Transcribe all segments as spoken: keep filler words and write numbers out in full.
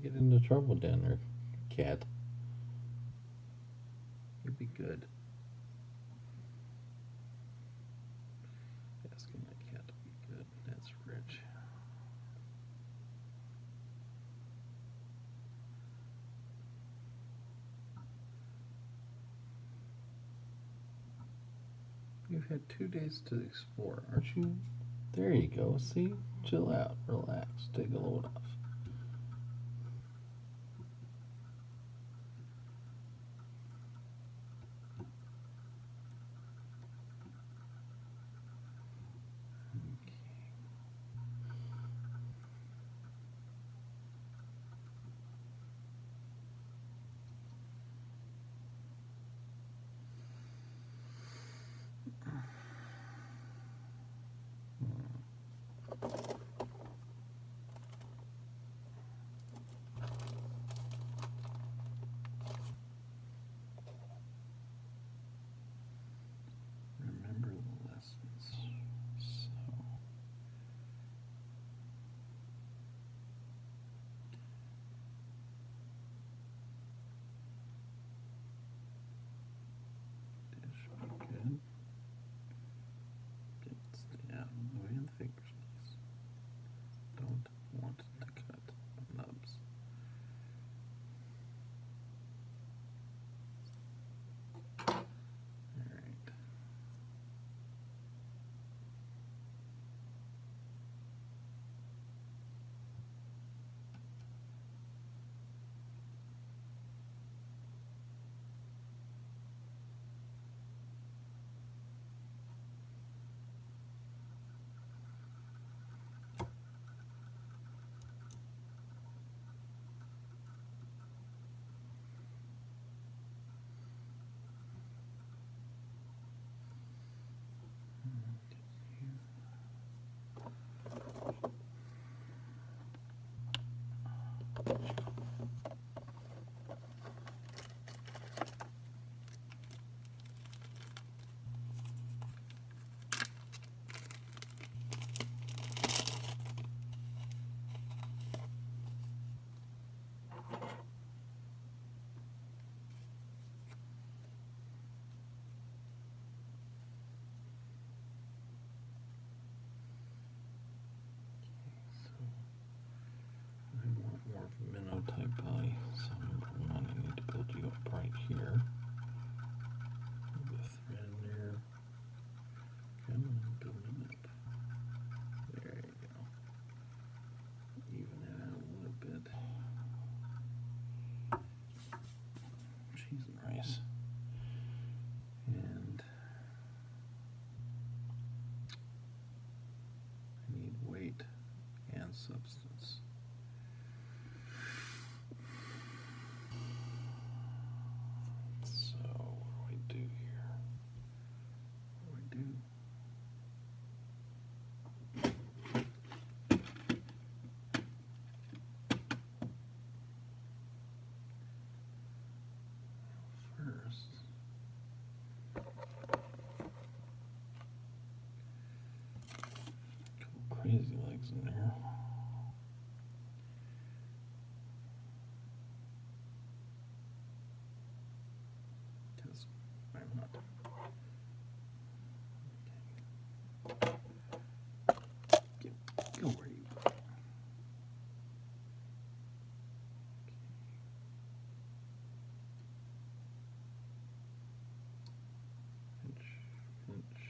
get into trouble down there, cat. You'd be good. Asking that cat to be good. That's rich. You've had two days to explore, aren't you? There you go. See? Chill out. Relax. Take a load off. Remember the lessons. So. That should be good. Get stay out of the way of the fingers, please. Don't want to cut the nubs. Alright. Minnow type body. So number one, I need to build you up right here. With a thread in there. Come on, build it up. There you go. Even it out a little bit. Cheese and rice. And I need weight and substance. Crazy legs in there. Because why not? Okay. Go, go where you go. Pinch, pinch.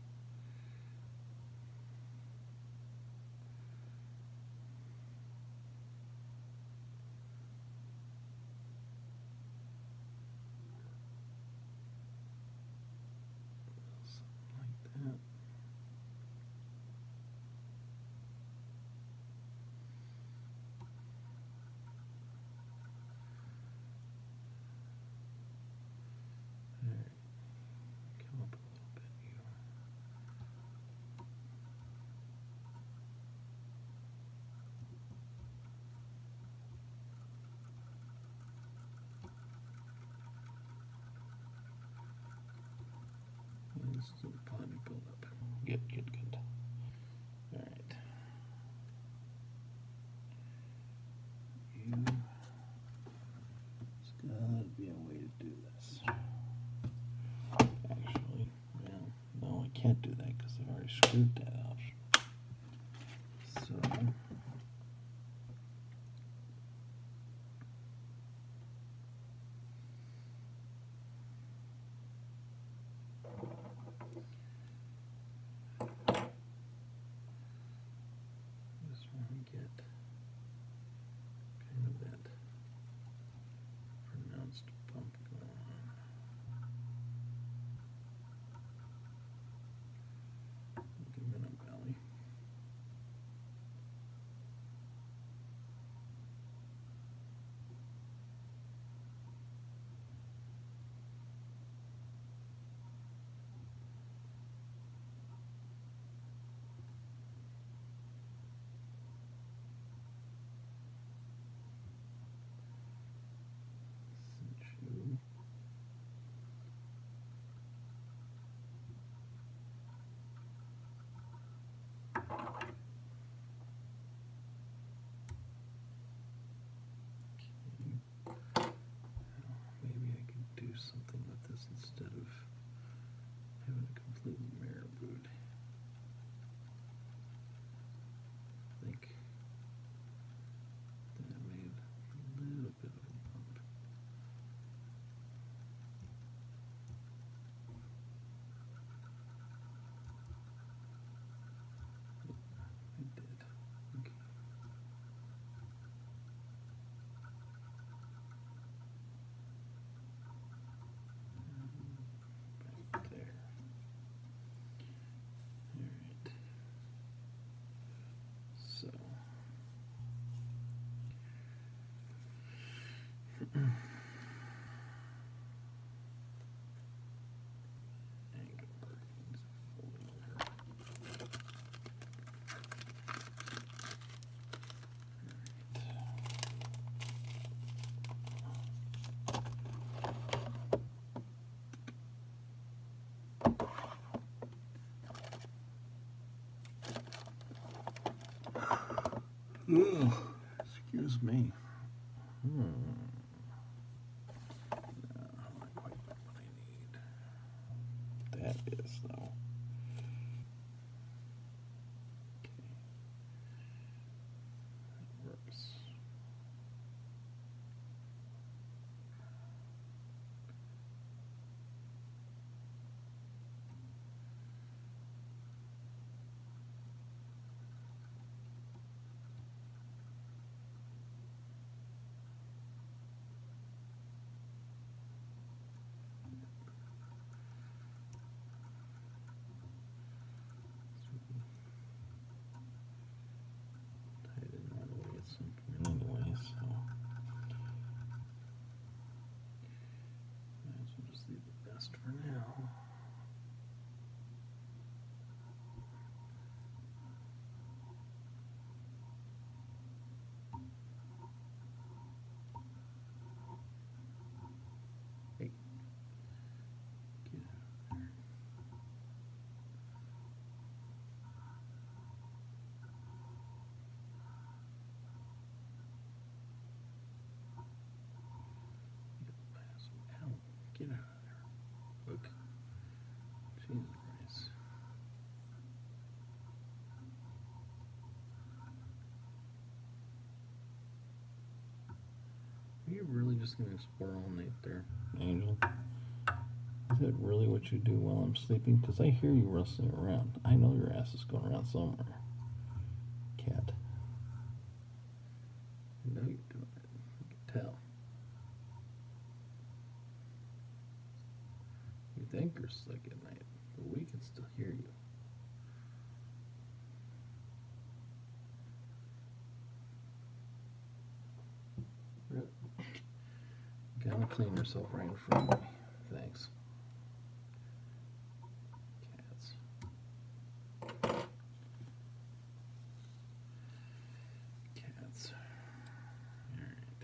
Still plenty build up. Good, good, good. All right. You can't do that because I've already screwed that up. So just want to get kind of that pronounced bump going on. Give it a belly. Cinch you. Maybe I could do something with this instead of having a completely mirror boot. I think that made a little bit of a bump. I did. Okay. Right there. All right. So angle markings over. Ugh, excuse me. Hmm. No, not quite what I need. That is, though. Okay. That works. I didn't want to get some anyway, so might as well just leave the best for now. Hey, get out of there. Ow, get out of there. Look. Jesus Christ. Are you really just going to explore all night there, Angel? Is that really what you do while I'm sleeping? Because I hear you rustling around. I know your ass is going around somewhere. Cat. I know you're doing it. I can tell. You think you're slick at night, but we can still hear you. Gotta clean yourself right in front of me. Thanks. Cats. Cats. Alright.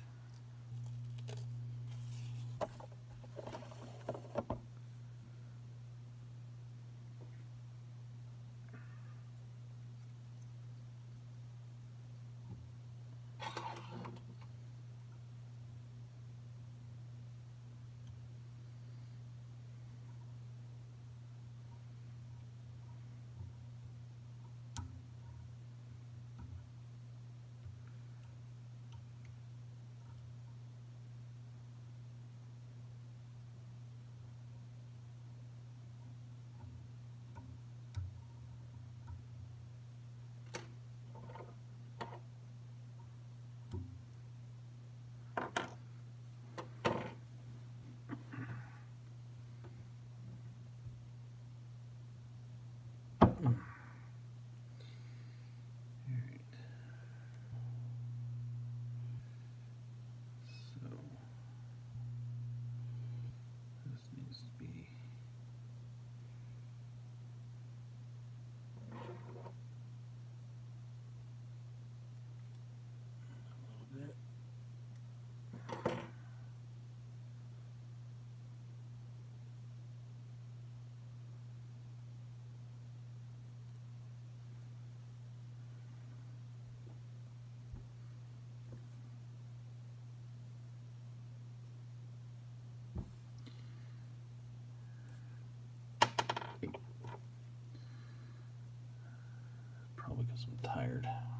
because I'm tired.